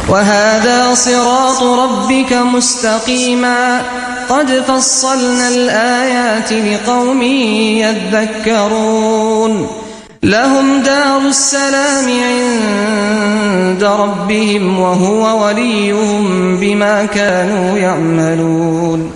وهذا صراط ربك مستقيما قد فصلنا الآيات لقوم يذكرون لهم دار السلام عند ربهم وهو وليهم بما كانوا يعملون.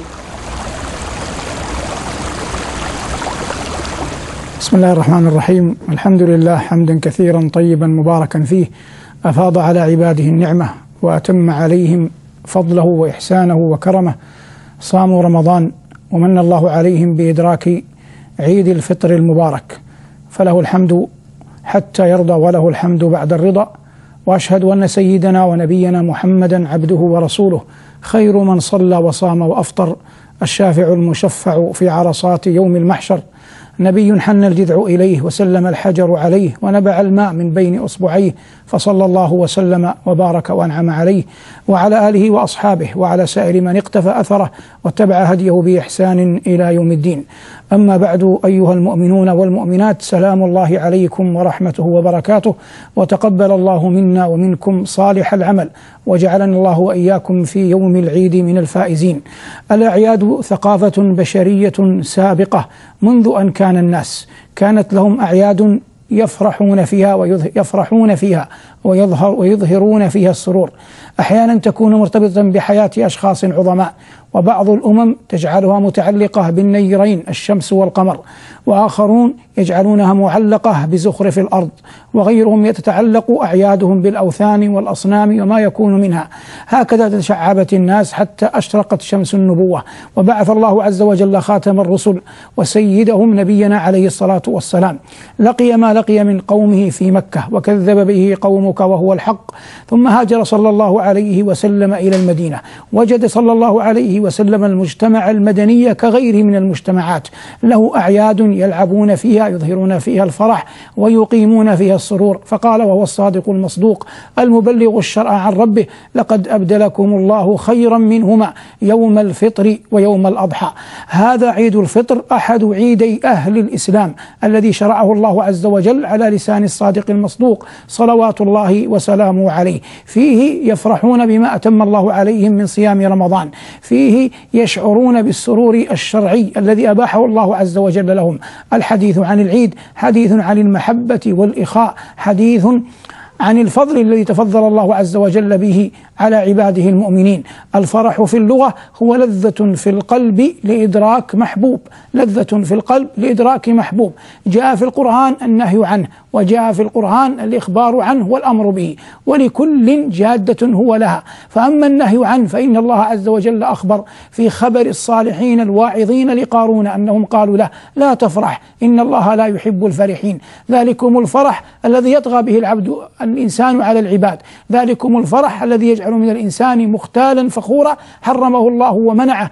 بسم الله الرحمن الرحيم. الحمد لله حمدا كثيرا طيبا مباركا فيه، أفاض على عباده النعمة وأتم عليهم فضله وإحسانه وكرمه. صاموا رمضان ومن الله عليهم بإدراك عيد الفطر المبارك، فله الحمد حتى يرضى وله الحمد بعد الرضا. وأشهد أن سيدنا ونبينا محمدا عبده ورسوله، خير من صلى وصام وأفطر، الشافع المشفع في عرصات يوم المحشر، نبي حن الجذع إليه وسلم الحجر عليه ونبع الماء من بين أصبعيه، فصلى الله وسلم وبارك وأنعم عليه وعلى آله وأصحابه وعلى سائر من اقتفى أثره واتبع هديه بإحسان إلى يوم الدين. أما بعد، أيها المؤمنون والمؤمنات، سلام الله عليكم ورحمته وبركاته، وتقبل الله منا ومنكم صالح العمل، وجعلنا الله وإياكم في يوم العيد من الفائزين. الأعياد ثقافة بشرية سابقة منذ أن كان الناس، كانت لهم أعياد يفرحون فيها ويظهرون فيها السرور. أحيانا تكون مرتبطة بحياة أشخاص عظماء، وبعض الأمم تجعلها متعلقة بالنيرين الشمس والقمر، وآخرون يجعلونها معلقة بزخرف الأرض، وغيرهم يتعلق أعيادهم بالأوثان والأصنام وما يكون منها. هكذا تشعبت الناس حتى أشرقت شمس النبوة، وبعث الله عز وجل خاتم الرسل وسيدهم نبينا عليه الصلاة والسلام. لقي ما لقي من قومه في مكة وكذب به قومك وهو الحق، ثم هاجر صلى الله عليه وسلم إلى المدينة، وجد صلى الله عليه وسلم المجتمع المدني كغيره من المجتمعات، له أعياد يلعبون فيها يظهرون فيها الفرح ويقيمون فيها السرور، فقال وهو الصادق المصدوق المبلغ الشرع عن ربه: لقد أبدلكم الله خيرا منهما يوم الفطر ويوم الأضحى. هذا عيد الفطر أحد عيدي أهل الإسلام الذي شرعه الله عز وجل على لسان الصادق المصدوق صلوات الله وسلامه عليه. فيه يفرحون بما أتم الله عليهم من صيام رمضان، فيه يشعرون بالسرور الشرعي الذي أباحه الله عز وجل لهم. الحديث عن العيد حديث عن المحبة والإخاء، حديث عن الفضل الذي تفضل الله عز وجل به على عباده المؤمنين. الفرح في اللغة هو لذة في القلب لإدراك محبوب، لذة في القلب لإدراك محبوب. جاء في القرآن النهي عنه، وجاء في القرآن الإخبار عنه والأمر به، ولكل جادة هو لها. فأما النهي عنه فإن الله عز وجل أخبر في خبر الصالحين الواعظين لقارون أنهم قالوا له: لا تفرح إن الله لا يحب الفرحين. ذلكم الفرح الذي يطغى به الإنسان على العباد، ذلكم الفرح الذي يجعل من الإنسان مختالا فخورا، حرمه الله ومنعه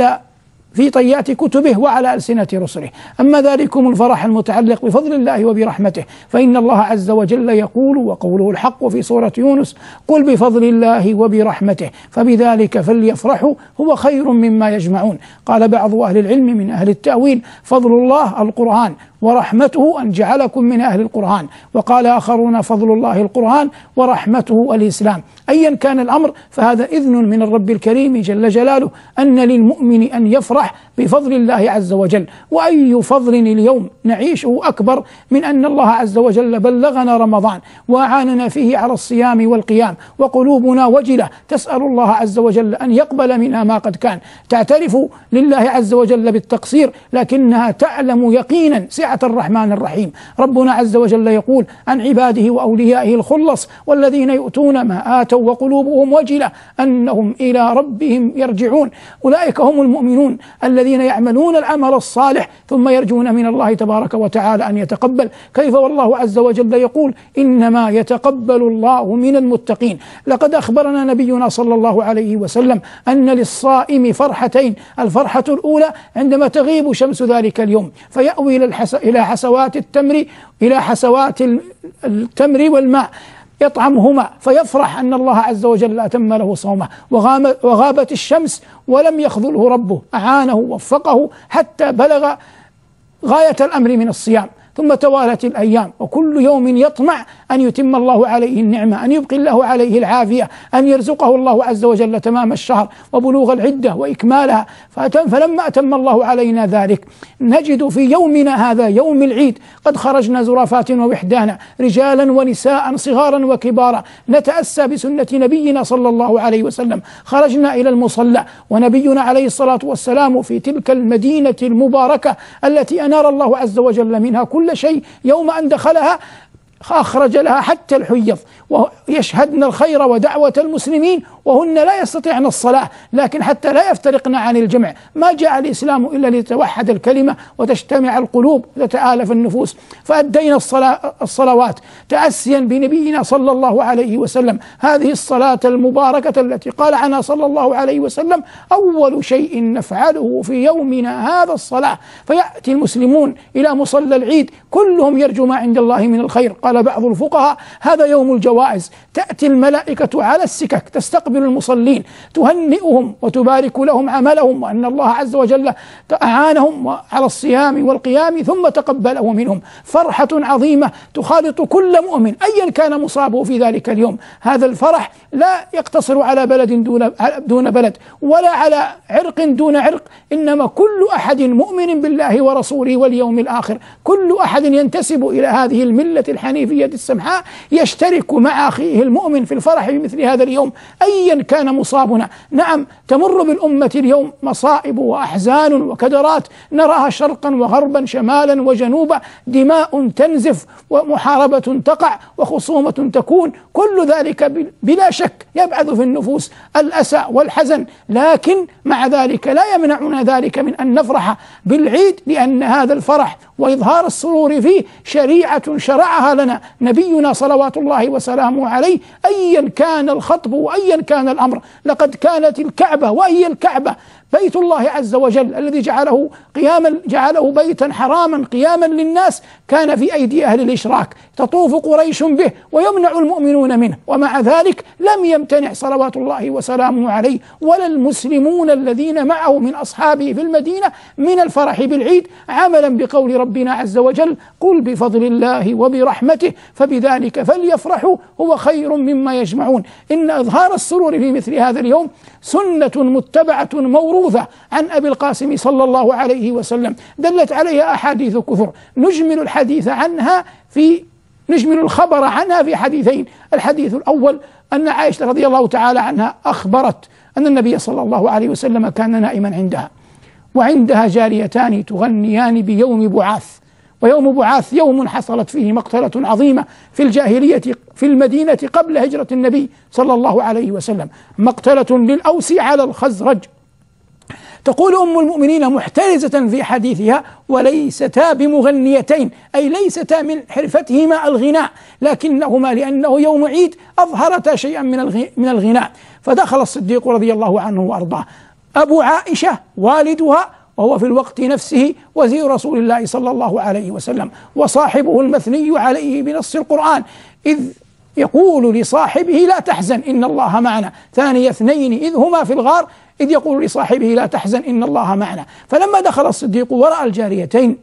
في طيات كتبه وعلى ألسنة رسله. أما ذلكم الفرح المتعلق بفضل الله وبرحمته فإن الله عز وجل يقول، وقوله الحق في سورة يونس: قل بفضل الله وبرحمته فبذلك فليفرحوا هو خير مما يجمعون. قال بعض أهل العلم من أهل التأويل: فضل الله القرآن، ورحمته أن جعلكم من أهل القرآن. وقال آخرون: فضل الله القرآن ورحمته الإسلام. أيا كان الأمر فهذا إذن من الرب الكريم جل جلاله أن للمؤمن أن يفرح بفضل الله عز وجل. وأي فضل اليوم نعيشه أكبر من أن الله عز وجل بلغنا رمضان وأعاننا فيه على الصيام والقيام، وقلوبنا وجلة تسأل الله عز وجل أن يقبل منها ما قد كان، تعترف لله عز وجل بالتقصير، لكنها تعلم يقينا سعة الرحمن الرحيم. ربنا عز وجل يقول عن عباده وأوليائه الخلص: والذين يؤتون ما آتوا وقلوبهم وجلة أنهم إلى ربهم يرجعون. أولئك هم المؤمنون الذين يعملون العمل الصالح ثم يرجون من الله تبارك وتعالى أن يتقبل. كيف والله عز وجل يقول: إنما يتقبل الله من المتقين. لقد أخبرنا نبينا صلى الله عليه وسلم أن للصائم فرحتين: الفرحة الأولى عندما تغيب شمس ذلك اليوم فيأوي إلى حسوات التمر والماء يطعمهما فيفرح أن الله عز وجل أتم له صومه، وغابت الشمس ولم يخذله ربه، أعانه ووفقه حتى بلغ غاية الأمر من الصيام. ثم توالت الأيام، وكل يوم يطمع أن يتم الله عليه النعمة، أن يبقي الله عليه العافية، أن يرزقه الله عز وجل تمام الشهر وبلوغ العدة وإكمالها. فلما أتم الله علينا ذلك نجد في يومنا هذا يوم العيد قد خرجنا زرافات ووحدانا، رجالا ونساء، صغارا وكبارا، نتأسى بسنة نبينا صلى الله عليه وسلم. خرجنا إلى المصلى ونبينا عليه الصلاة والسلام في تلك المدينة المباركة التي أنار الله عز وجل منها كل شيء، يوم أن دخلها أخرج لها حتى الحيض، ويشهدن الخير ودعوة المسلمين وهن لا يستطيعن الصلاة، لكن حتى لا يفترقن عن الجمع. ما جاء الإسلام إلا لتوحد الكلمة وتجتمع القلوب وتتآلف النفوس، فأدينا الصلوات تأسيا بنبينا صلى الله عليه وسلم، هذه الصلاة المباركة التي قال عنها صلى الله عليه وسلم: أول شيء نفعله في يومنا هذا الصلاة. فيأتي المسلمون إلى مصلى العيد كلهم يرجو ما عند الله من الخير. قال بعض الفقهاء: هذا يوم الجوائز، تأتي الملائكة على السكك تستقبل المصلين، تهنئهم وتبارك لهم عملهم، وأن الله عز وجل أعانهم على الصيام والقيام ثم تقبله منهم. فرحة عظيمة تخالط كل مؤمن أيا كان مصابه في ذلك اليوم. هذا الفرح لا يقتصر على بلد دون بلد، ولا على عرق دون عرق، إنما كل أحد مؤمن بالله ورسوله واليوم الآخر، كل أحد ينتسب إلى هذه الملة الحنيفية السمحاء يشترك مع أخيه المؤمن في الفرح بمثل هذا اليوم أيا كان مصابنا. نعم، تمر بالأمة اليوم مصائب وأحزان وكدرات نراها شرقا وغربا، شمالا وجنوبا، دماء تنزف ومحاربة تقع وخصومة تكون، كل ذلك بلا شك يبعث في النفوس الأسى والحزن، لكن مع ذلك لا يمنعنا ذلك من أن نفرح بالعيد، لأن هذا الفرح وإظهار السرور فيه شريعة شرعها لنا نبينا صلوات الله وسلامه عليه، أيا كان الخطب وأيا كان الأمر. لقد كانت الكعبة، وهي الكعبة بيت الله عز وجل الذي جعله بيتا حراما قياما للناس، كان في أيدي أهل الإشراك، تطوف قريش به ويمنع المؤمنون منه، ومع ذلك لم يمتنع صلوات الله وسلامه عليه ولا المسلمون الذين معه من أصحابه في المدينة من الفرح بالعيد، عملا بقول ربنا عز وجل: قل بفضل الله وبرحمته فبذلك فليفرحوا هو خير مما يجمعون. إن إظهار السرور في مثل هذا اليوم سنة متبعة موروثة عن أبي القاسم صلى الله عليه وسلم، دلت عليها أحاديث كثر، نجمل الخبر عنها في حديثين. الحديث الأول أن عائشة رضي الله تعالى عنها أخبرت أن النبي صلى الله عليه وسلم كان نائما عندها، وعندها جاريتان تغنيان بيوم بعاث، ويوم بعاث يوم حصلت فيه مقتلة عظيمة في الجاهلية في المدينة قبل هجرة النبي صلى الله عليه وسلم، مقتلة للأوس على الخزرج. تقول أم المؤمنين محترزة في حديثها: وليستا بمغنيتين، أي ليستا من حرفتهما الغناء، لكنهما لأنه يوم عيد أظهرتا شيئا من الغناء. فدخل الصديق رضي الله عنه وأرضاه، أبو عائشة والدها، وهو في الوقت نفسه وزير رسول الله صلى الله عليه وسلم، وصاحبه المثني عليه بنص القرآن، إذ يقول لصاحبه: لا تحزن إن الله معنا، ثاني اثنين إذ هما في الغار إذ يقول لصاحبه: لا تحزن إن الله معنا. فلما دخل الصديق ورأى الجاريتين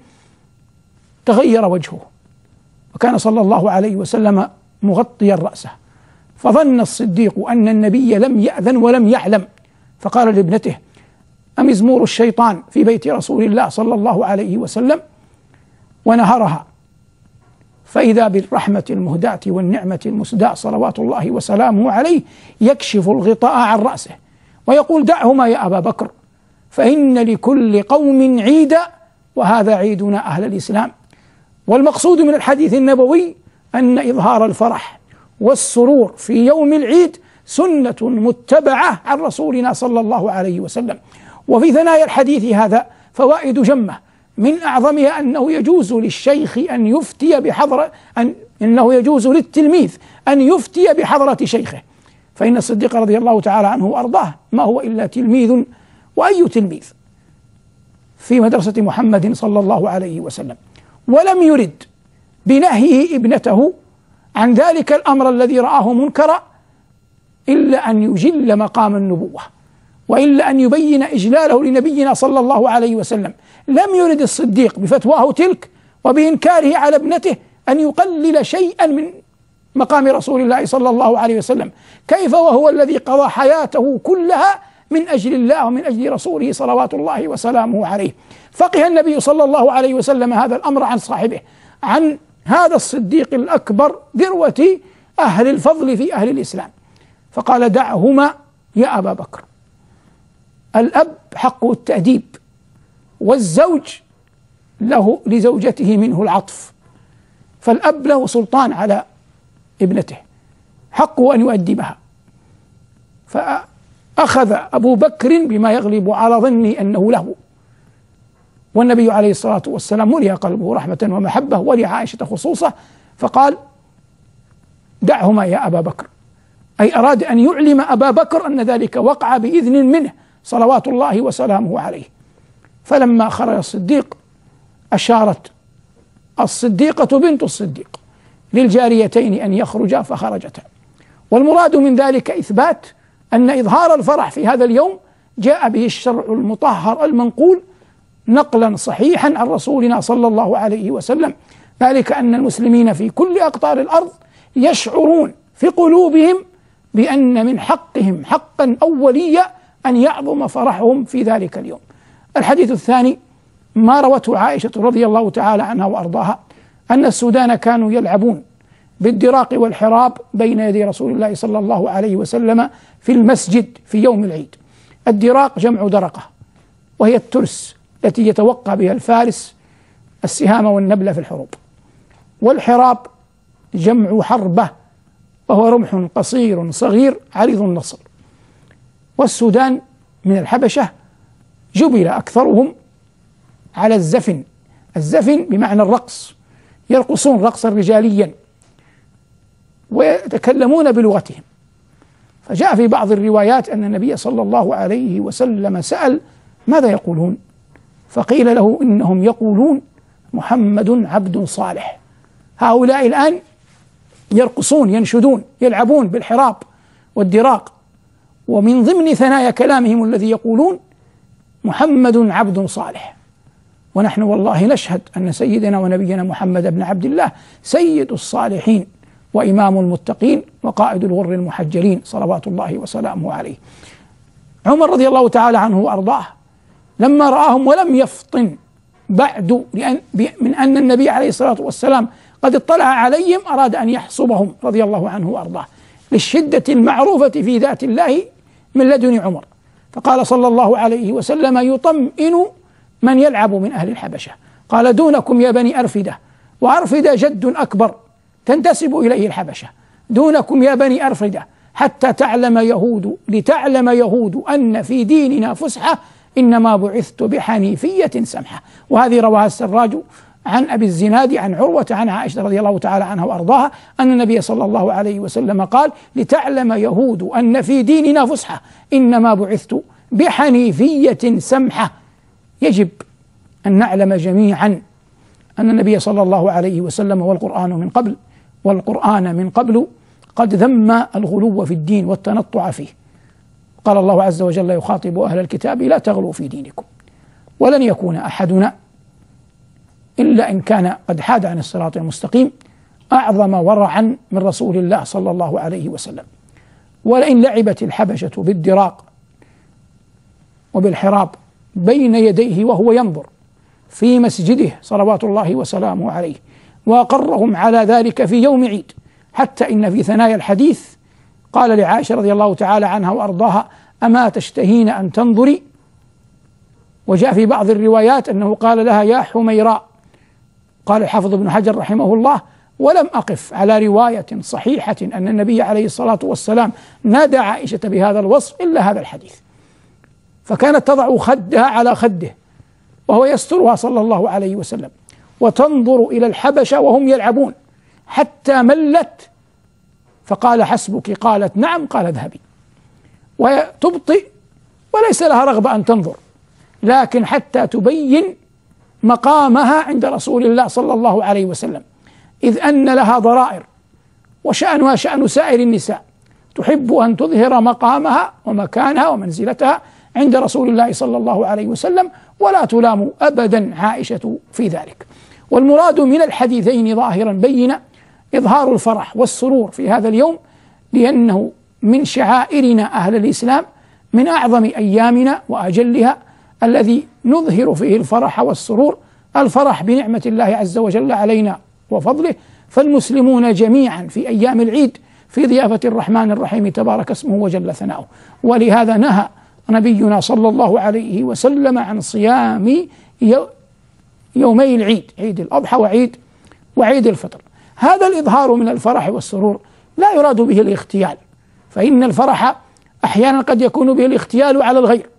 تغير وجهه، وكان صلى الله عليه وسلم مغطيا رأسه، فظن الصديق أن النبي لم يأذن ولم يعلم، فقال لابنته: أمزمور الشيطان في بيت رسول الله صلى الله عليه وسلم، ونهرها. فإذا بالرحمة المهداة والنعمة المسداة صلوات الله وسلامه عليه يكشف الغطاء عن رأسه ويقول: دعهما يا أبا بكر، فإن لكل قوم عيدا وهذا عيدنا أهل الإسلام. والمقصود من الحديث النبوي أن إظهار الفرح والسرور في يوم العيد سنة متبعة عن رسولنا صلى الله عليه وسلم. وفي ثنايا الحديث هذا فوائد جمة، من أعظمها أنه يجوز للشيخ أن يفتي إنه يجوز للتلميذ أن يفتي بحضرة شيخه، فإن الصديق رضي الله تعالى عنه وأرضاه ما هو إلا تلميذ، وأي تلميذ في مدرسة محمد صلى الله عليه وسلم، ولم يرد بنهيه ابنته عن ذلك الأمر الذي رآه منكرا إلا أن يجل مقام النبوة، وإلا أن يبين إجلاله لنبينا صلى الله عليه وسلم. لم يرد الصديق بفتواه تلك وبإنكاره على ابنته أن يقلل شيئا من مقام رسول الله صلى الله عليه وسلم، كيف وهو الذي قضى حياته كلها من أجل الله ومن أجل رسوله صلوات الله وسلامه عليه. فقه النبي صلى الله عليه وسلم هذا الأمر عن صاحبه، عن هذا الصديق الأكبر ذروة أهل الفضل في أهل الإسلام، فقال: دعهما يا أبا بكر. الأب حقه التأديب، والزوج له لزوجته منه العطف، فالأب له سلطان على ابنته، حقه أن يؤدبها. فأخذ أبو بكر بما يغلب على ظني أنه له، والنبي عليه الصلاة والسلام ملئ قلبه رحمة ومحبة ولعائشة خصوصا، فقال: دعهما يا أبا بكر، أي أراد أن يعلم أبا بكر أن ذلك وقع بإذن منه صلوات الله وسلامه عليه. فلما خرج الصديق أشارت الصديقة بنت الصديق للجاريتين أن يخرجا فخرجتا، والمراد من ذلك إثبات أن إظهار الفرح في هذا اليوم جاء به الشرع المطهر المنقول نقلا صحيحا عن رسولنا صلى الله عليه وسلم، ذلك أن المسلمين في كل أقطار الأرض يشعرون في قلوبهم بأن من حقهم حقا أوليا أن يعظم فرحهم في ذلك اليوم. الحديث الثاني ما روته عائشة رضي الله تعالى عنها وأرضاها أن السودان كانوا يلعبون بالدراق والحراب بين يدي رسول الله صلى الله عليه وسلم في المسجد في يوم العيد. الدراق جمع درقة، وهي الترس التي يتوقع بها الفارس السهام والنبل في الحروب، والحراب جمع حربة، وهو رمح قصير صغير عريض النصر. والسودان من الحبشة جبل أكثرهم على الزفن، الزفن بمعنى الرقص، يرقصون رقصا رجاليا ويتكلمون بلغتهم. فجاء في بعض الروايات أن النبي صلى الله عليه وسلم سأل: ماذا يقولون؟ فقيل له: إنهم يقولون محمد عبد صالح. هؤلاء الآن يرقصون، ينشدون، يلعبون بالحراب والدراق، ومن ضمن ثنايا كلامهم الذي يقولون محمد عبد صالح. ونحن والله نشهد أن سيدنا ونبينا محمد بن عبد الله سيد الصالحين وإمام المتقين وقائد الغر المحجلين صلوات الله وسلامه عليه. عمر رضي الله تعالى عنه وأرضاه لما رآهم ولم يفطن بعد من أن النبي عليه الصلاة والسلام قد اطلع عليهم أراد أن يحصبهم رضي الله عنه وأرضاه للشدة المعروفة في ذات الله من لدن عمر، فقال صلى الله عليه وسلم يطمئن من يلعب من أهل الحبشة، قال: دونكم يا بني أرفدة، وأرفدة جد أكبر تنتسب إليه الحبشة، دونكم يا بني أرفدة حتى لتعلم يهود أن في ديننا فسحة، إنما بعثت بحنيفية سمحة. وهذه رواها السراج عن أبي الزناد عن عروة عن عائشة رضي الله تعالى عنها وأرضاها أن النبي صلى الله عليه وسلم قال: لتعلم يهود أن في ديننا فسحة، إنما بعثت بحنيفية سمحة. يجب أن نعلم جميعا أن النبي صلى الله عليه وسلم والقرآن من قبل قد ذم الغلو في الدين والتنطع فيه. قال الله عز وجل يخاطب أهل الكتاب: لا تغلوا في دينكم، ولن يكون أحدنا إلا إن كان قد حاد عن الصراط المستقيم أعظم ورعا من رسول الله صلى الله عليه وسلم. ولئن لعبت الحبشة بالدراق وبالحراب بين يديه وهو ينظر في مسجده صلوات الله وسلامه عليه، وأقرهم على ذلك في يوم عيد، حتى إن في ثنايا الحديث قال لعائشة رضي الله تعالى عنها وأرضاها: أما تشتهين أن تنظري؟ وجاء في بعض الروايات أنه قال لها: يا حميراء. قال الحافظ ابن حجر رحمه الله: ولم أقف على رواية صحيحة أن النبي عليه الصلاة والسلام نادى عائشة بهذا الوصف إلا هذا الحديث، فكانت تضع خدها على خده وهو يسترها صلى الله عليه وسلم، وتنظر إلى الحبشة وهم يلعبون حتى ملت، فقال: حسبك؟ قالت: نعم. قال: اذهبي. وتبطئ وليس لها رغبة أن تنظر، لكن حتى تبين مقامها عند رسول الله صلى الله عليه وسلم، إذ أن لها ضرائر وشأنها شأن سائر النساء، تحب أن تظهر مقامها ومكانها ومنزلتها عند رسول الله صلى الله عليه وسلم، ولا تلام أبدا عائشة في ذلك. والمراد من الحديثين ظاهرا بينا إظهار الفرح والسرور في هذا اليوم، لأنه من شعائرنا أهل الإسلام، من أعظم أيامنا وأجلها، الذي نظهر فيه الفرح والسرور، الفرح بنعمة الله عز وجل علينا وفضله. فالمسلمون جميعا في أيام العيد في ضيافة الرحمن الرحيم تبارك اسمه وجل ثناؤه. ولهذا نهى نبينا صلى الله عليه وسلم عن صيام يومي العيد، عيد الأضحى وعيد الفطر. هذا الإظهار من الفرح والسرور لا يراد به الاغتيال، فإن الفرح أحيانا قد يكون به الاغتيال على الغير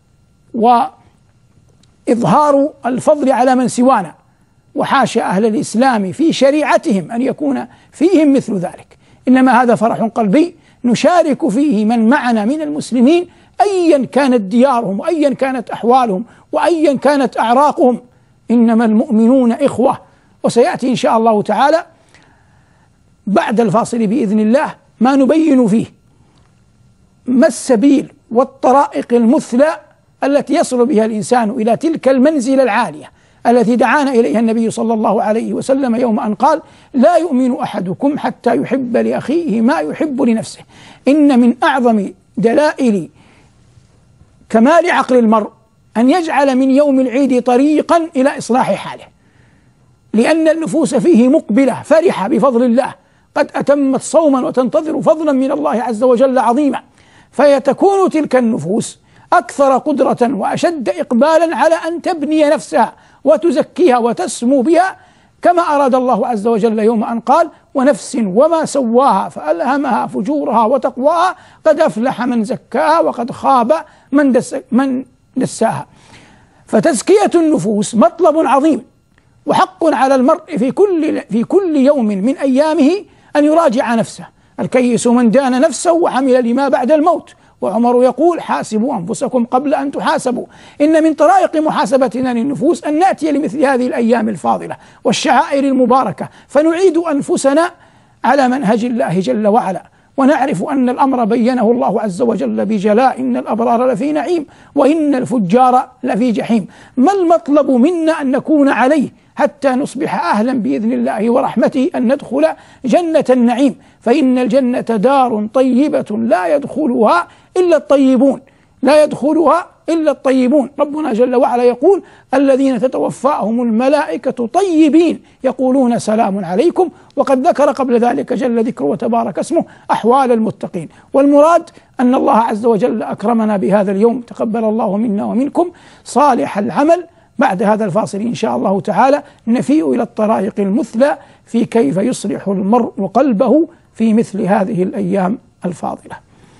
وإظهار الفضل على من سوانا، وحاشا أهل الإسلام في شريعتهم أن يكون فيهم مثل ذلك، إنما هذا فرح قلبي نشارك فيه من معنا من المسلمين أيا كانت ديارهم وأيا كانت أحوالهم وأيا كانت أعراقهم، إنما المؤمنون إخوة. وسيأتي إن شاء الله تعالى بعد الفاصل بإذن الله ما نبين فيه ما السبيل والطرائق المثلى التي يصل بها الإنسان إلى تلك المنزلة العالية التي دعانا إليها النبي صلى الله عليه وسلم يوم أن قال: لا يؤمن أحدكم حتى يحب لأخيه ما يحب لنفسه. إن من أعظم دلائل كمال عقل المرء أن يجعل من يوم العيد طريقا إلى إصلاح حاله، لأن النفوس فيه مقبلة فرحة بفضل الله، قد أتمت صوما وتنتظر فضلا من الله عز وجل عظيما، فيتكون تلك النفوس أكثر قدرة وأشد إقبالا على أن تبني نفسها وتزكيها وتسمو بها، كما أراد الله عز وجل يوم أن قال: ونفس وما سواها فألهمها فجورها وتقواها قد أفلح من زكاها وقد خاب من دساها. فتزكية النفوس مطلب عظيم، وحق على المرء في كل يوم من أيامه أن يراجع نفسه. الكيس من دان نفسه وعمل لما بعد الموت. وعمر يقول: حاسبوا أنفسكم قبل أن تحاسبوا. إن من طرائق محاسبتنا للنفوس أن نأتي لمثل هذه الأيام الفاضلة والشعائر المباركة فنعيد أنفسنا على منهج الله جل وعلا، ونعرف أن الأمر بينه الله عز وجل بجلاء: إن الأبرار لفي نعيم وإن الفجار لفي جحيم. ما المطلب منا أن نكون عليه حتى نصبح أهلا بإذن الله ورحمته أن ندخل جنة النعيم؟ فإن الجنة دار طيبة لا يدخلها إلا الطيبون. ربنا جل وعلا يقول: الذين تتوفاهم الملائكة طيبين يقولون سلام عليكم. وقد ذكر قبل ذلك جل ذكره وتبارك اسمه أحوال المتقين. والمراد أن الله عز وجل أكرمنا بهذا اليوم، تقبل الله منا ومنكم صالح العمل. بعد هذا الفاصل إن شاء الله تعالى نفيء إلى الطرائق المثلى في كيف يصلح المرء قلبه في مثل هذه الأيام الفاضلة.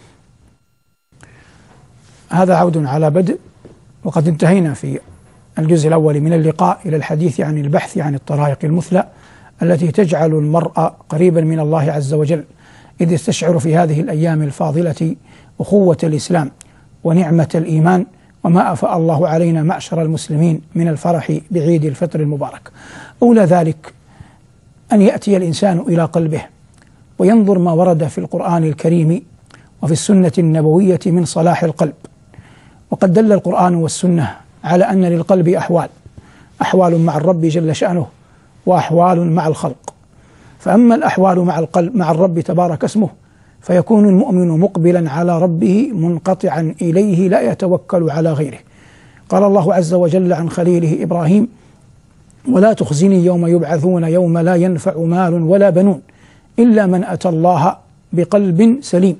هذا عود على بدء، وقد انتهينا في الجزء الأول من اللقاء إلى الحديث عن البحث عن الطرائق المثلى التي تجعل المرء قريبا من الله عز وجل، إذ يستشعر في هذه الأيام الفاضلة أخوة الإسلام ونعمة الإيمان، وما أفاء الله علينا معشر المسلمين من الفرح بعيد الفطر المبارك. أولى ذلك أن يأتي الإنسان إلى قلبه وينظر ما ورد في القرآن الكريم وفي السنة النبوية من صلاح القلب. وقد دل القرآن والسنة على أن للقلب أحوال مع الرب جل شأنه وأحوال مع الخلق. فأما الأحوال مع القلب مع الرب تبارك اسمه فيكون المؤمن مقبلا على ربه منقطعا إليه لا يتوكل على غيره. قال الله عز وجل عن خليله إبراهيم: ولا تخزني يوم يبعثون يوم لا ينفع مال ولا بنون إلا من أتى الله بقلب سليم.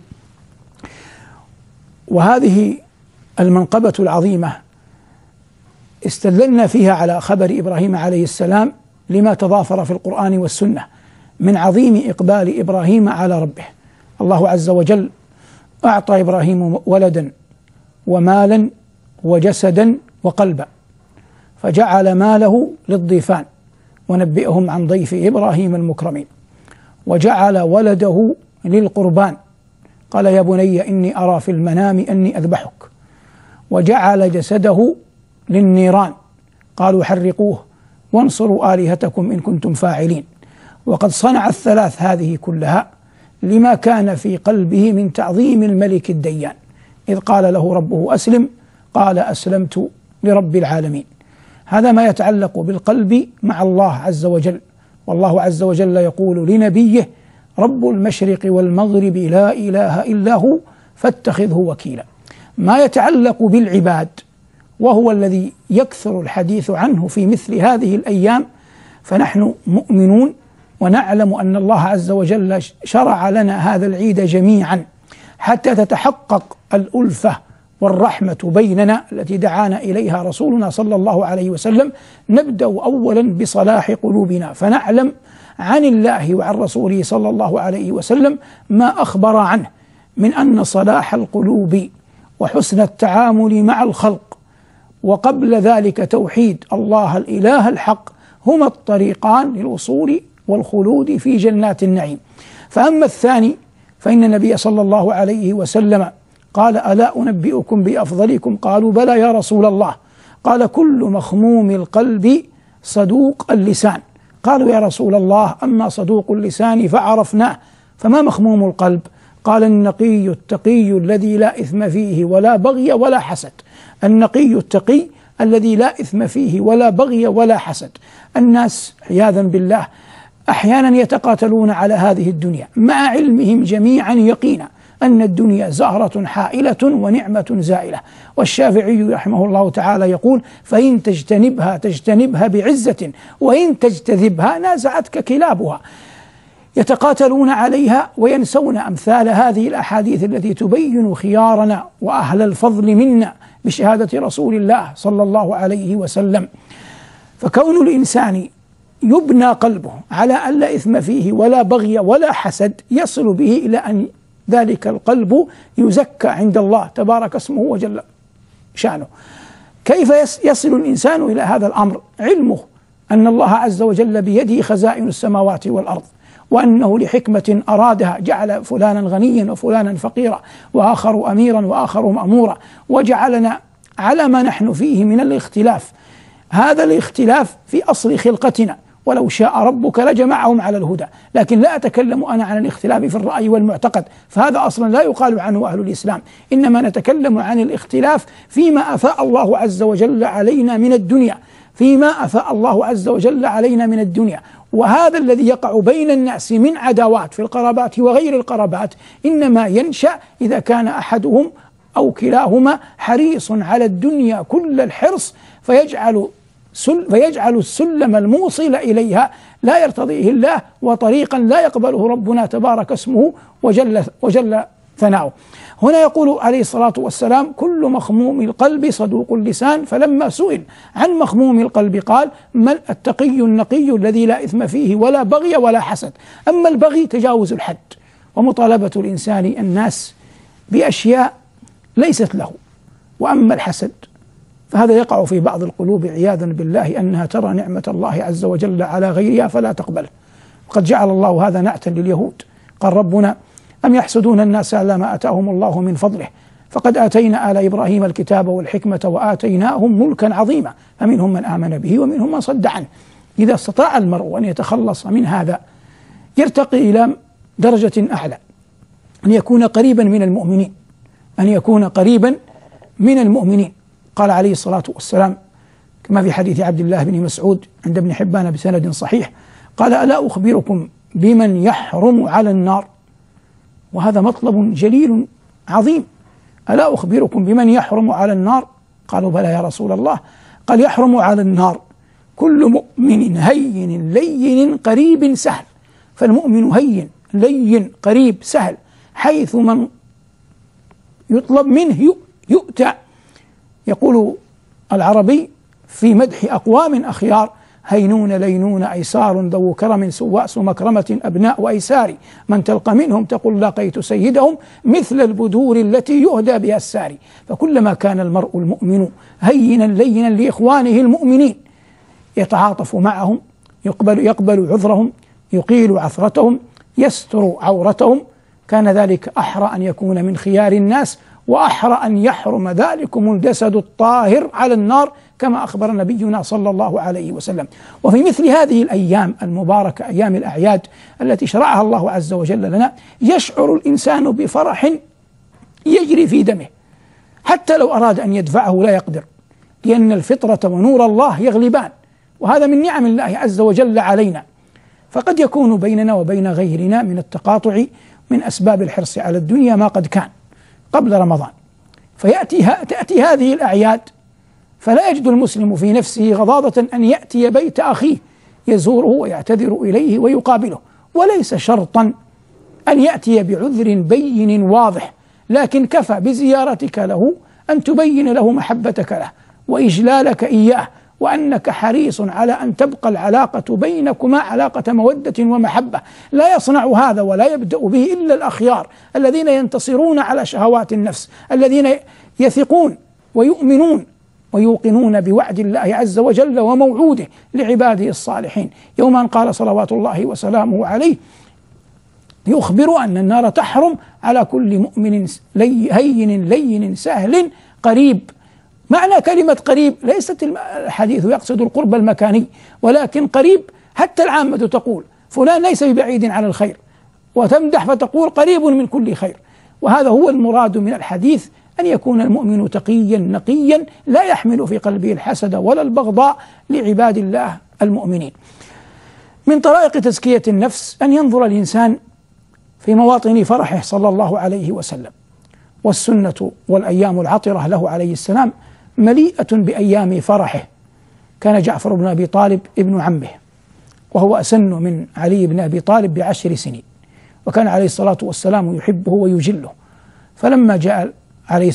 وهذه المنقبة العظيمة استدللنا فيها على خبر إبراهيم عليه السلام لما تضافر في القرآن والسنة من عظيم إقبال إبراهيم على ربه. الله عز وجل أعطى إبراهيم ولدا ومالا وجسدا وقلبا، فجعل ماله للضيفان ونبئهم عن ضيف إبراهيم المكرمين، وجعل ولده للقربان، قال: يا بني إني أرى في المنام أني أذبحك، وجعل جسده للنيران، قالوا: حرقوه وانصروا آلهتكم إن كنتم فاعلين. وقد صنع الثلاث هذه كلها لما كان في قلبه من تعظيم الملك الديان، إذ قال له ربه أسلم، قال: أسلمت لرب العالمين. هذا ما يتعلق بالقلب مع الله عز وجل. والله عز وجل يقول لنبيه: رب المشرق والمغرب لا إله إلا هو فاتخذه وكيلا. ما يتعلق بالعباد وهو الذي يكثر الحديث عنه في مثل هذه الأيام، فنحن مؤمنون ونعلم أن الله عز وجل شرع لنا هذا العيد جميعا حتى تتحقق الألفة والرحمة بيننا التي دعانا إليها رسولنا صلى الله عليه وسلم. نبدأ أولا بصلاح قلوبنا، فنعلم عن الله وعن رسوله صلى الله عليه وسلم ما أخبر عنه من أن صلاح القلوب وحسن التعامل مع الخلق، وقبل ذلك توحيد الله الإله الحق، هما الطريقان للوصول والخلود في جنات النعيم. فأما الثاني فإن النبي صلى الله عليه وسلم قال: ألا أنبئكم بأفضلكم؟ قالوا: بلى يا رسول الله. قال: كل مخموم القلب صدوق اللسان. قالوا: يا رسول الله، أما صدوق اللسان فعرفناه، فما مخموم القلب؟ قال: النقي التقي الذي لا إثم فيه ولا بغي ولا حسد. النقي التقي الذي لا إثم فيه ولا بغي ولا حسد. الناس عياذا بالله أحيانا يتقاتلون على هذه الدنيا مع علمهم جميعا يقينا أن الدنيا زهرة حائلة ونعمة زائلة. والشافعي رحمه الله تعالى يقول: فإن تجتنبها بعزة وإن تجتذبها نازعتك كلابها. يتقاتلون عليها وينسون أمثال هذه الأحاديث التي تبين خيارنا وأهل الفضل منا بشهادة رسول الله صلى الله عليه وسلم. فكون الإنسان يبنى قلبه على أن لا إثم فيه ولا بغي ولا حسد يصل به إلى أن ذلك القلب يزكى عند الله تبارك اسمه وجل شأنه. كيف يصل الإنسان إلى هذا الأمر؟ علمه أن الله عز وجل بيده خزائن السماوات والأرض، وأنه لحكمة أرادها جعل فلانا غنيا وفلانا فقيرا وآخر أميرا وآخر مأمورا، وجعلنا على ما نحن فيه من الاختلاف. هذا الاختلاف في أصل خلقتنا، ولو شاء ربك لجمعهم على الهدى. لكن لا أتكلم أنا عن الاختلاف في الرأي والمعتقد، فهذا أصلا لا يقال عنه أهل الإسلام، إنما نتكلم عن الاختلاف فيما أفاء الله عز وجل علينا من الدنيا، فيما أفاء الله عز وجل علينا من الدنيا. وهذا الذي يقع بين الناس من عداوات في القرابات وغير القرابات إنما ينشأ إذا كان أحدهم أو كلاهما حريص على الدنيا كل الحرص، فيجعل السلم الموصل إليها لا يرتضيه الله، وطريقا لا يقبله ربنا تبارك اسمه وجل ثناؤه. هنا يقول عليه الصلاة والسلام: كل مخموم القلب صدوق اللسان. فلما سئل عن مخموم القلب قال: من التقي النقي الذي لا إثم فيه ولا بغي ولا حسد. أما البغي تجاوز الحد ومطالبة الإنسان الناس بأشياء ليست له، وأما الحسد فهذا يقع في بعض القلوب عياذا بالله أنها ترى نعمة الله عز وجل على غيرها فلا تقبله. وقد جعل الله هذا نعتا لليهود. قال ربنا: أم يحسدون الناس على ما آتاهم الله من فضله فقد آتينا آل إبراهيم الكتاب والحكمة وآتيناهم ملكا عظيما فمنهم من آمن به ومنهم من صد عنه. إذا استطاع المرء أن يتخلص من هذا يرتقي إلى درجة أعلى، أن يكون قريبا من المؤمنين، أن يكون قريبا من المؤمنين. قال عليه الصلاة والسلام كما في حديث عبد الله بن مسعود عند ابن حبان بسند صحيح، قال: ألا أخبركم بمن يحرم على النار؟ وهذا مطلب جليل عظيم. ألا أخبركم بمن يحرم على النار؟ قالوا: بلى يا رسول الله. قال: يحرم على النار كل مؤمن هين لين قريب سهل. فالمؤمن هين لين قريب سهل، حيث من يطلب منه يؤتى. يقول العربي في مدح أقوام أخيار: هينون لينون أيسار ذو كرم سواس مكرمة أبناء وأيسار، من تلقى منهم تقول لقيت سيدهم مثل البدور التي يهدى بها الساري. فكلما كان المرء المؤمن هينا لينا لإخوانه المؤمنين يتعاطف معهم، يقبل عذرهم، يقيل عثرتهم، يستر عورتهم، كان ذلك أحرى أن يكون من خيار الناس، وأحرى أن يحرم ذلكم الجسد الطاهر على النار كما أخبر نبينا صلى الله عليه وسلم. وفي مثل هذه الأيام المباركة، أيام الأعياد التي شرعها الله عز وجل لنا، يشعر الإنسان بفرح يجري في دمه، حتى لو أراد أن يدفعه لا يقدر، لأن الفطرة ونور الله يغلبان، وهذا من نعم الله عز وجل علينا. فقد يكون بيننا وبين غيرنا من التقاطع من أسباب الحرص على الدنيا ما قد كان قبل رمضان، تأتي هذه الأعياد فلا يجد المسلم في نفسه غضاضة أن يأتي بيت أخيه يزوره ويعتذر إليه ويقابله، وليس شرطا أن يأتي بعذر بين واضح، لكن كفى بزيارتك له أن تبين له محبتك له وإجلالك إياه، وأنك حريص على أن تبقى العلاقة بينكما علاقة مودة ومحبة. لا يصنع هذا ولا يبدأ به إلا الأخيار الذين ينتصرون على شهوات النفس، الذين يثقون ويؤمنون ويوقنون بوعد الله عز وجل وموعوده لعباده الصالحين. يوما قال صلوات الله وسلامه عليه يخبر أن النار تحرم على كل مؤمن هين لين سهل قريب. معنى كلمة قريب ليست الحديث يقصد القرب المكاني، ولكن قريب حتى العامة تقول فلان ليس ببعيد عن الخير، وتمدح فتقول قريب من كل خير. وهذا هو المراد من الحديث، أن يكون المؤمن تقيا نقيا لا يحمل في قلبه الحسد ولا البغضاء لعباد الله المؤمنين. من طرائق تزكية النفس أن ينظر الإنسان في مواطن فرحه صلى الله عليه وسلم، والسنة والأيام العطرة له عليه السلام مليئة بأيام فرحه. كان جعفر بن أبي طالب ابن عمه، وهو أسن من علي بن أبي طالب ب10 سنين، وكان عليه الصلاة والسلام يحبه ويجله. فلما جاء عليه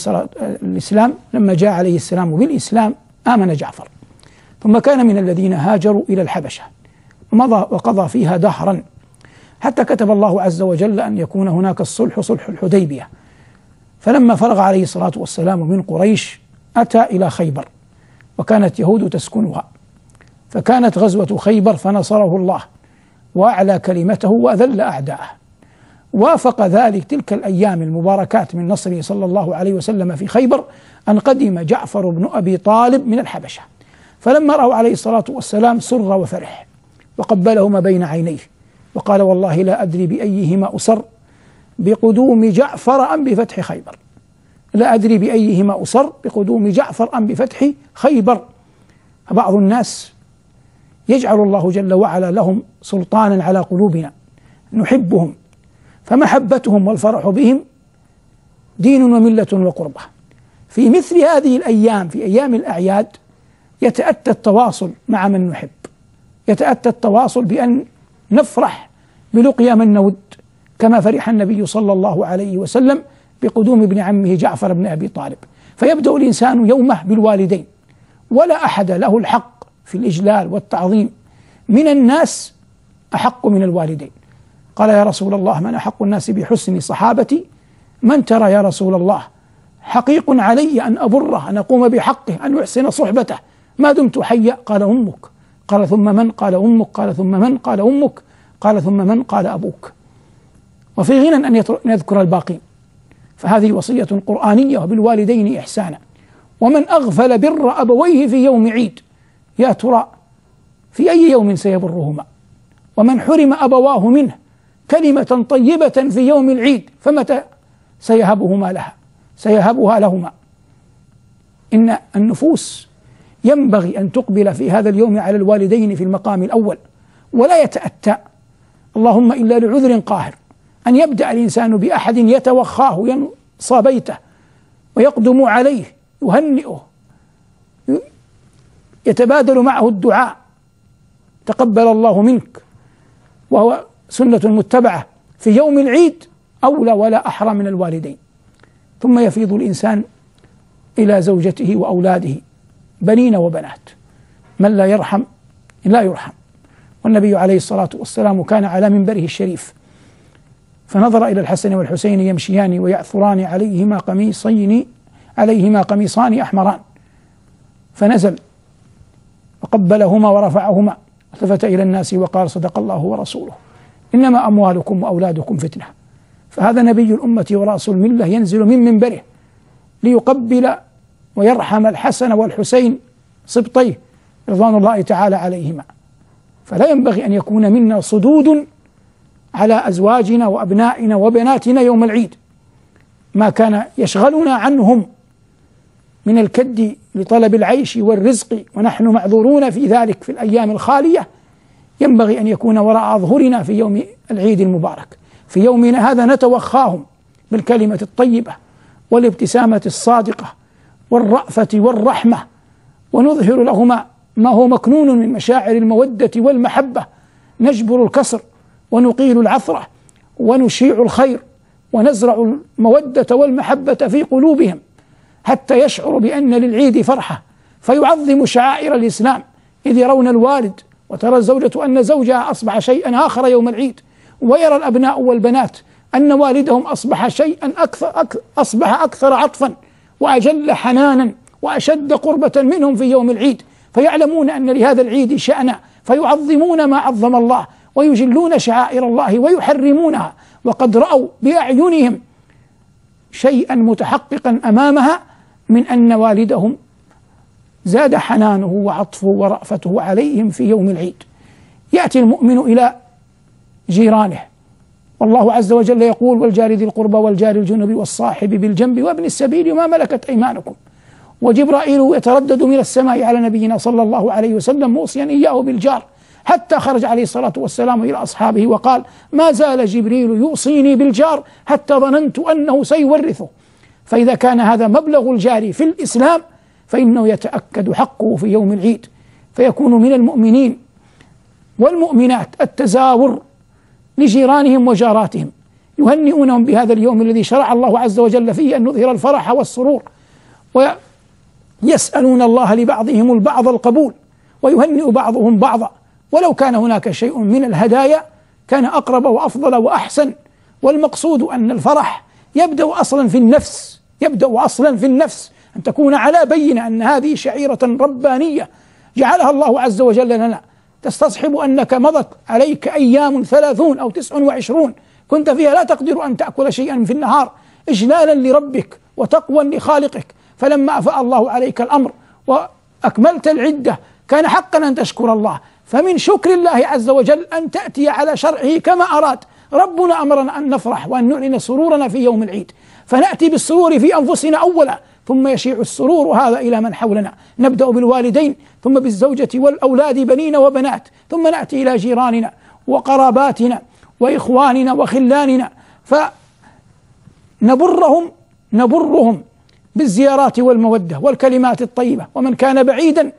السلام بالإسلام آمن جعفر، ثم كان من الذين هاجروا إلى الحبشة وقضى فيها دهرا، حتى كتب الله عز وجل أن يكون هناك الصلح، صلح الحديبية. فلما فرغ عليه الصلاة والسلام من قريش أتى إلى خيبر، وكانت يهود تسكنها، فكانت غزوة خيبر فنصره الله وأعلى كلمته وأذل أعداءه. وافق ذلك تلك الأيام المباركات من نصره صلى الله عليه وسلم في خيبر أن قدم جعفر بن أبي طالب من الحبشة، فلما رأوا عليه الصلاة والسلام سر وفرح وقبلهما بين عينيه وقال والله لا أدري بأيهما أسر بقدوم جعفر أم بفتح خيبر، لا أدري بأيهما أسر بقدوم جعفر أم بفتح خيبر. فبعض الناس يجعل الله جل وعلا لهم سلطانا على قلوبنا، نحبهم، فمحبتهم والفرح بهم دين وملة وقربة. في مثل هذه الأيام، في أيام الأعياد، يتأتى التواصل مع من نحب، يتأتى التواصل بأن نفرح بلقيا من نود، كما فرح النبي صلى الله عليه وسلم بقدوم ابن عمه جعفر بن أبي طالب. فيبدأ الإنسان يومه بالوالدين، ولا أحد له الحق في الإجلال والتعظيم من الناس أحق من الوالدين. قال يا رسول الله من أحق الناس بحسن صحابتي؟ من ترى يا رسول الله؟ حقيق علي أن أبره، أن أقوم بحقه، أن أحسن صحبته ما دمت حيا. قال أمك. قال ثم من؟ قال أمك. قال ثم من؟ قال أمك. قال ثم من؟ قال أبوك. وفي غنى أن يذكر الباقين. فهذه وصية قرآنية، وبالوالدين إحسانا. ومن أغفل بر أبويه في يوم عيد، يا ترى في أي يوم سيبرهما؟ ومن حرم أبواه منه كلمة طيبة في يوم العيد فمتى سيهبها لهما؟ إن النفوس ينبغي أن تقبل في هذا اليوم على الوالدين في المقام الأول، ولا يتأتى اللهم إلا لعذر قاهر أن يبدأ الإنسان بأحد يتوخاه، ينصى بيته ويقدم عليه، يهنئه، يتبادل معه الدعاء تقبل الله منك، وهو سنة متبعة في يوم العيد، أولى ولا أحرى من الوالدين. ثم يفيض الإنسان إلى زوجته وأولاده، بنين وبنات. من لا يرحم لا يرحم. والنبي عليه الصلاة والسلام كان على منبره الشريف فنظر إلى الحسن والحسين يمشيان ويعثران عليهما قميصان أحمران، فنزل وقبلهما ورفعهما، التفت إلى الناس وقال صدق الله ورسوله إنما أموالكم وأولادكم فتنة. فهذا نبي الأمة ورأس الملة ينزل من منبره ليقبل ويرحم الحسن والحسين سبطيه رضوان الله تعالى عليهما. فلا ينبغي أن يكون منا صدود على أزواجنا وأبنائنا وبناتنا يوم العيد، ما كان يشغلنا عنهم من الكد لطلب العيش والرزق، ونحن معذورون في ذلك في الأيام الخالية، ينبغي أن يكون وراء ظهورنا في يوم العيد المبارك. في يومنا هذا نتوخاهم بالكلمة الطيبة والابتسامة الصادقة والرأفة والرحمة، ونظهر لهما ما هو مكنون من مشاعر المودة والمحبة، نجبر الكسر ونقيل العثرة ونشيع الخير ونزرع المودة والمحبة في قلوبهم حتى يشعر بأن للعيد فرحة، فيعظم شعائر الإسلام إذ يرون الوالد وترى الزوجة أن زوجها أصبح شيئا آخر يوم العيد، ويرى الأبناء والبنات أن والدهم أصبح أكثر عطفا وأجل حنانا وأشد قربة منهم في يوم العيد، فيعلمون أن لهذا العيد شأنا، فيعظمون ما عظم الله ويجلون شعائر الله ويحرمونها، وقد رأوا بأعينهم شيئا متحققا أمامها من أن والدهم زاد حنانه وعطفه ورأفته عليهم في يوم العيد. يأتي المؤمن إلى جيرانه، والله عز وجل يقول: والجار ذي القربى والجار الجنب والصاحب بالجنب وابن السبيل وما ملكت أيمانكم. وجبرائيل يتردد من السماء على نبينا صلى الله عليه وسلم موصيا إياه بالجار، حتى خرج عليه الصلاة والسلام إلى أصحابه وقال: ما زال جبريل يوصيني بالجار حتى ظننت أنه سيورثه. فإذا كان هذا مبلغ الجار في الإسلام فإنه يتأكد حقه في يوم العيد، فيكون من المؤمنين والمؤمنات التزاور لجيرانهم وجاراتهم، يهنئونهم بهذا اليوم الذي شرع الله عز وجل فيه أن نظهر الفرح والسرور، ويسألون الله لبعضهم البعض القبول، ويهنئ بعضهم بعضا، ولو كان هناك شيء من الهدايا كان أقرب وأفضل وأحسن. والمقصود أن الفرح يبدأ أصلا في النفس، أن تكون على بينة أن هذه شعيرة ربانية جعلها الله عز وجل لنا، تستصحب أنك مضت عليك أيام 30 أو 29 كنت فيها لا تقدر أن تأكل شيئا في النهار إجلالا لربك وتقوى لخالقك، فلما أفاء الله عليك الأمر وأكملت العدة كان حقا أن تشكر الله. فمن شكر الله عز وجل أن تأتي على شرعه كما أراد. ربنا أمرنا أن نفرح وأن نعلن سرورنا في يوم العيد، فنأتي بالسرور في أنفسنا أولا، ثم يشيع السرور هذا إلى من حولنا. نبدأ بالوالدين، ثم بالزوجة والأولاد بنين وبنات، ثم نأتي إلى جيراننا وقراباتنا وإخواننا وخلاننا، فنبرهم بالزيارات والمودة والكلمات الطيبة، ومن كان بعيدا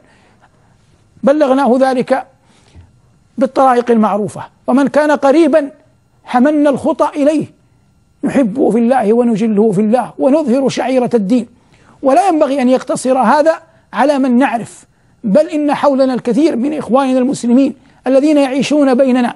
بلغناه ذلك بالطرائق المعروفة، ومن كان قريبا حملنا الخطى إليه، نحبه في الله ونجله في الله ونظهر شعيرة الدين. ولا ينبغي أن يقتصر هذا على من نعرف، بل إن حولنا الكثير من إخواننا المسلمين الذين يعيشون بيننا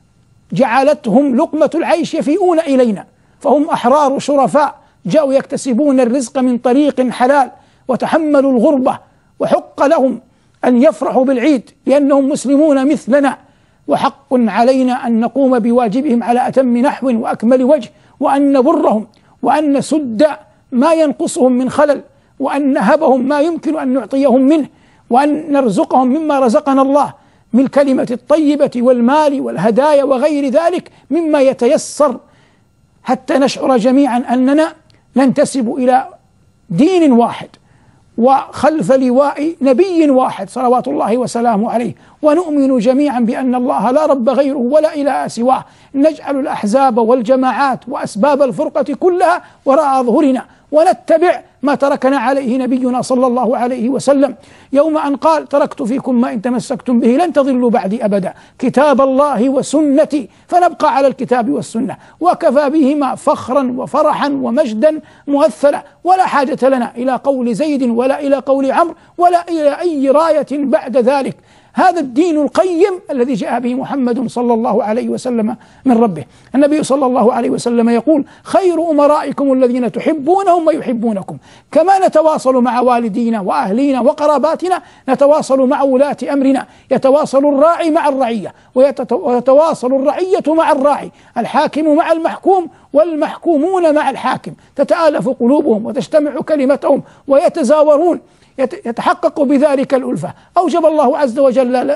جعلتهم لقمة العيش يفيئون إلينا، فهم أحرار شرفاء جاءوا يكتسبون الرزق من طريق حلال وتحملوا الغربة، وحق لهم أن يفرحوا بالعيد لأنهم مسلمون مثلنا، وحق علينا أن نقوم بواجبهم على أتم نحو وأكمل وجه، وأن نبرهم وأن نسد ما ينقصهم من خلل، وأن نهبهم ما يمكن أن نعطيهم منه، وأن نرزقهم مما رزقنا الله من الكلمة الطيبة والمال والهدايا وغير ذلك مما يتيسر، حتى نشعر جميعا أننا ننتسب إلى دين واحد وخلف لواء نبي واحد صلوات الله وسلامه عليه، ونؤمن جميعا بأن الله لا رب غيره ولا إله سواه. نجعل الأحزاب والجماعات وأسباب الفرقة كلها وراء ظهورنا، ونتبع ما تركنا عليه نبينا صلى الله عليه وسلم يوم أن قال: تركت فيكم ما إن تمسكتم به لن تضلوا بعدي أبدا، كتاب الله وسنتي، فنبقى على الكتاب والسنة، وكفى بهما فخرا وفرحا ومجدا مؤثلا، ولا حاجة لنا إلى قول زيد ولا إلى قول عمرو ولا إلى أي راية بعد ذلك. هذا الدين القيم الذي جاء به محمد صلى الله عليه وسلم من ربه. النبي صلى الله عليه وسلم يقول: خير أمرائكم الذين تحبونهم ويحبونكم. كما نتواصل مع والدينا وأهلينا وقراباتنا نتواصل مع ولاة أمرنا، يتواصل الراعي مع الرعية، ويتواصل الرعية مع الراعي، الحاكم مع المحكوم والمحكومون مع الحاكم، تتآلف قلوبهم وتجتمع كلمتهم ويتزاورون، يتحقق بذلك الألفة. أوجب الله عز وجل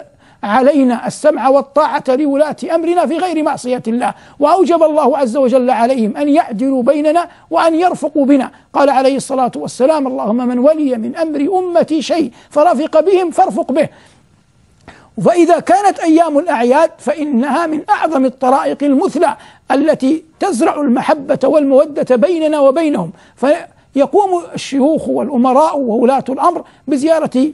علينا السمع والطاعة لولاة أمرنا في غير معصية الله، وأوجب الله عز وجل عليهم أن يعدلوا بيننا وأن يرفقوا بنا. قال عليه الصلاة والسلام: اللهم من ولي من أمر أمتي شيء فرفق بهم فارفق به. فإذا كانت أيام الأعياد فإنها من أعظم الطرائق المثلى التي تزرع المحبة والمودة بيننا وبينهم، فيقوم الشيوخ والأمراء وولاة الأمر بزيارة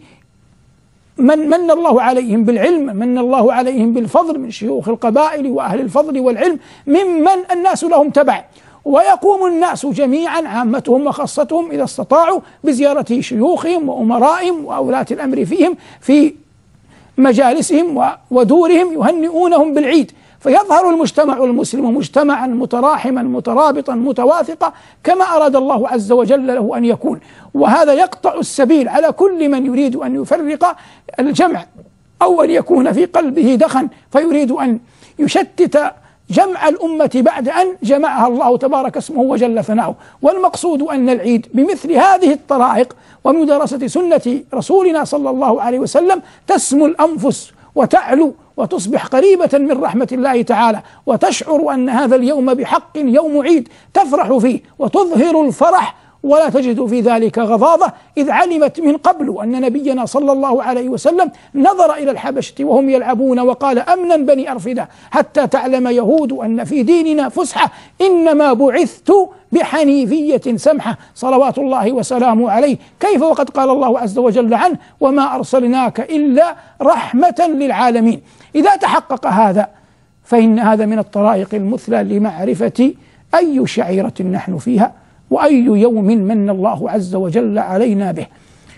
من الله عليهم بالعلم، من الله عليهم بالفضل من شيوخ القبائل وأهل الفضل والعلم ممن الناس لهم تبع، ويقوم الناس جميعا عامتهم وخاصتهم إذا استطاعوا بزيارة شيوخهم وأمرائهم وأولاة الأمر فيهم في مجالسهم ودورهم يهنئونهم بالعيد، فيظهر المجتمع المسلم مجتمعا متراحما مترابطا متواثقا كما أراد الله عز وجل له أن يكون. وهذا يقطع السبيل على كل من يريد أن يفرق الجمع أو أن يكون في قلبه دخن فيريد أن يشتت جمع الأمة بعد أن جمعها الله تبارك اسمه وجل ثناؤه. والمقصود أن العيد بمثل هذه الطرائق ومدارسة سنة رسولنا صلى الله عليه وسلم تسمو الأنفس وتعلو وتصبح قريبة من رحمة الله تعالى، وتشعر أن هذا اليوم بحق يوم عيد تفرح فيه وتظهر الفرح ولا تجد في ذلك غضاضة، إذ علمت من قبل أن نبينا صلى الله عليه وسلم نظر إلى الحبشة وهم يلعبون وقال: أمنا بني أرفدة حتى تعلم يهود أن في ديننا فسحة، إنما بعثت بحنيفية سمحة صلوات الله وسلامه عليه. كيف وقد قال الله عز وجل عنه: وما أرسلناك إلا رحمة للعالمين. إذا تحقق هذا فإن هذا من الطرائق المثلى لمعرفة أي شعيرة نحن فيها وأي يوم من الله عز وجل علينا به.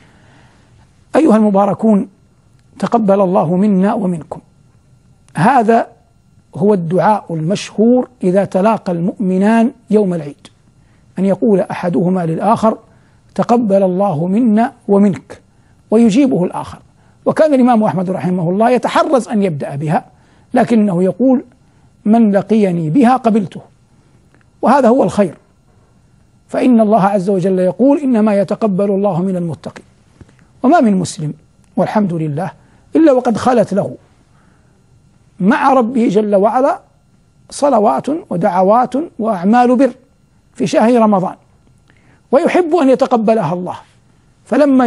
أيها المباركون، تقبل الله منا ومنكم. هذا هو الدعاء المشهور إذا تلاقى المؤمنان يوم العيد، أن يقول أحدهما للآخر: تقبل الله منا ومنك، ويجيبه الآخر. وكان الإمام أحمد رحمه الله يتحرز أن يبدأ بها، لكنه يقول: من لقيني بها قبلته. وهذا هو الخير، فإن الله عز وجل يقول: إنما يتقبل الله من المتقين. وما من مسلم والحمد لله إلا وقد خلت له مع ربه جل وعلا صلوات ودعوات وأعمال بر في شهر رمضان، ويحب أن يتقبلها الله، فلما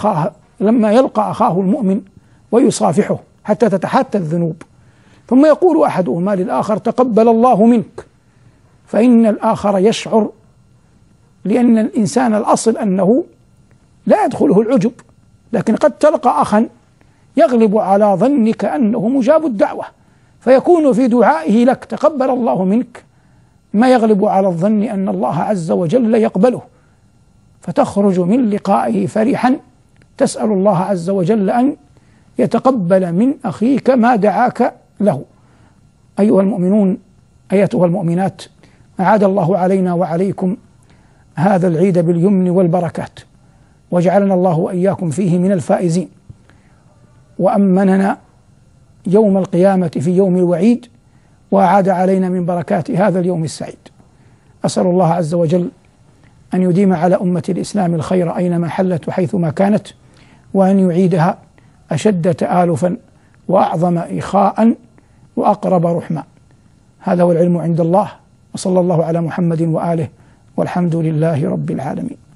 يلقى أخاه المؤمن ويصافحه حتى تتحاتى الذنوب، ثم يقول أحدهما للآخر: تقبل الله منك، فإن الآخر يشعر، لأن الإنسان الأصل أنه لا يدخله العجب، لكن قد تلقى أخا يغلب على ظنك أنه مجاب الدعوة، فيكون في دعائه لك تقبل الله منك ما يغلب على الظن أن الله عز وجل يقبله، فتخرج من لقائه فرحا تسأل الله عز وجل أن يتقبل من أخيك ما دعاك له. أيها المؤمنون، أيتها المؤمنات، أعاد الله علينا وعليكم هذا العيد باليمن والبركات، وجعلنا الله وإياكم فيه من الفائزين، وأمننا يوم القيامة في يوم الوعيد، وأعاد علينا من بركات هذا اليوم السعيد. أسأل الله عز وجل أن يديم على أمة الإسلام الخير أينما حلت وحيثما كانت، وأن يعيدها أشد تآلفا وأعظم إخاء وأقرب رحمة. هذا هو العلم عند الله، وصلى الله على محمد وآله، والحمد لله رب العالمين.